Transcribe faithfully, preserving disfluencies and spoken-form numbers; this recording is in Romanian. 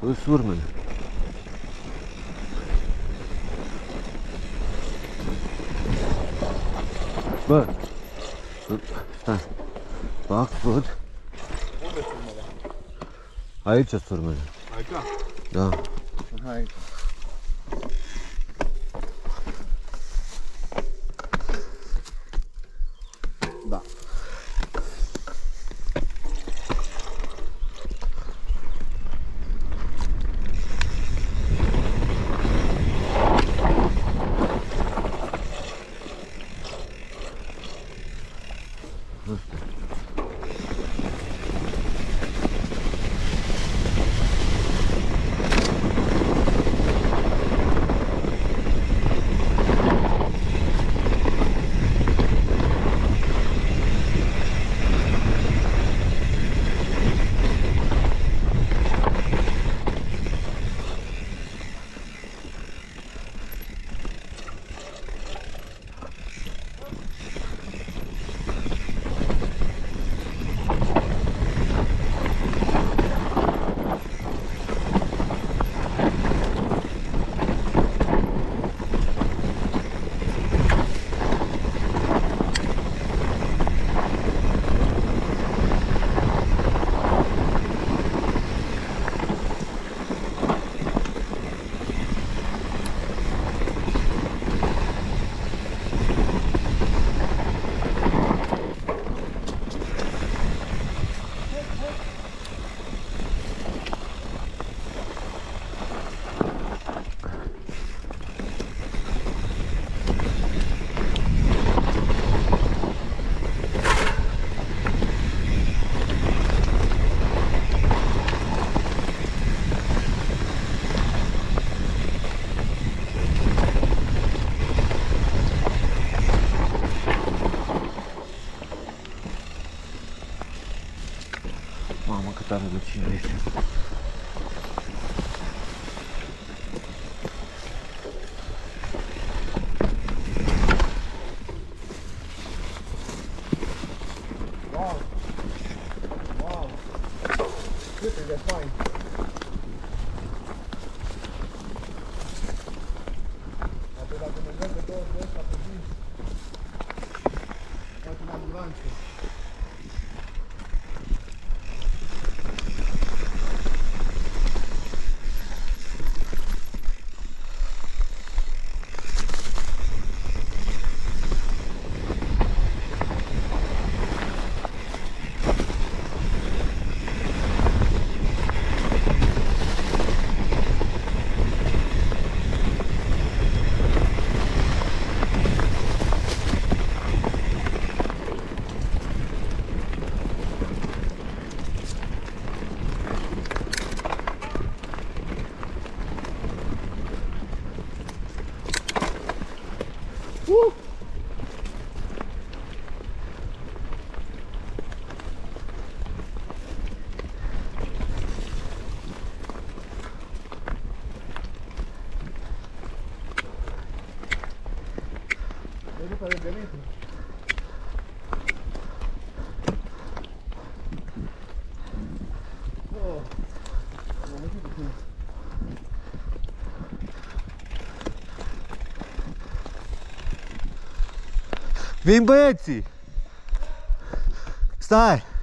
Îs urmele. Bă, stai, fac, văd. Unde sunt urmele? Aici sunt urmele. Aici? Da. Aici. Da. Mamă, cât are lucină este. Wow! Wow! Cât e de fain! Apoi dacă ne merg de două ori ăsta pe zi, fac în ambulanță. Uh! Vedi pe de litru. Oh, m-am uitat de tine. Vin băieții! Stai!